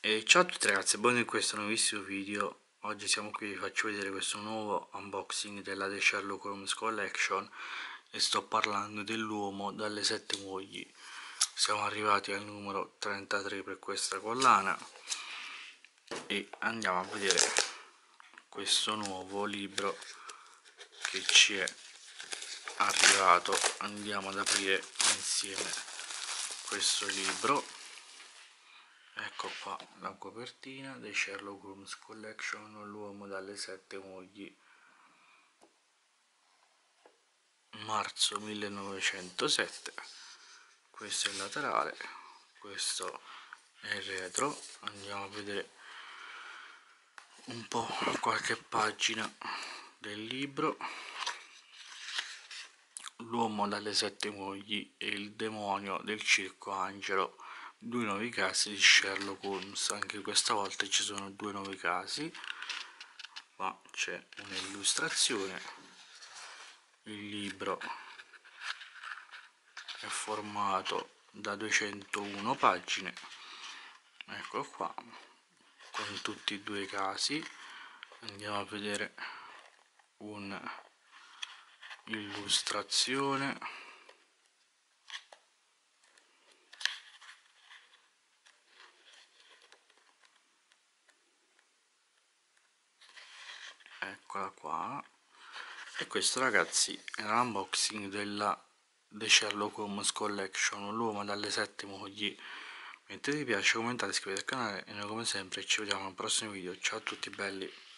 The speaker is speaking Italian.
Ciao a tutti ragazzi, benvenuti in questo nuovissimo video. Oggi siamo qui, vi faccio vedere questo nuovo unboxing della The Sherlock Holmes Collection e sto parlando dell'uomo dalle 7 mogli. Siamo arrivati al numero 33 per questa collana e andiamo a vedere questo nuovo libro che ci è arrivato. Andiamo ad aprire insieme questo libro. Ecco qua la copertina The Sherlock Holmes Collection, l'uomo dalle 7 mogli, marzo 1907. Questo è il laterale, questo è il retro. Andiamo a vedere un po' qualche pagina del libro. L'uomo dalle 7 mogli e il demonio del circo Angelo, due nuovi casi di Sherlock Holmes. Anche questa volta ci sono due nuovi casi. Qua c'è un'illustrazione. Il libro è formato da 201 pagine, ecco qua, con tutti e due i casi. Andiamo a vedere un'illustrazione. Eccola qua. E questo ragazzi è l'unboxing della The Sherlock Holmes Collection, l'uomo dalle 7 mogli. Mettete mi piace, commentate, iscrivetevi al canale e noi come sempre ci vediamo al prossimo video. Ciao a tutti belli.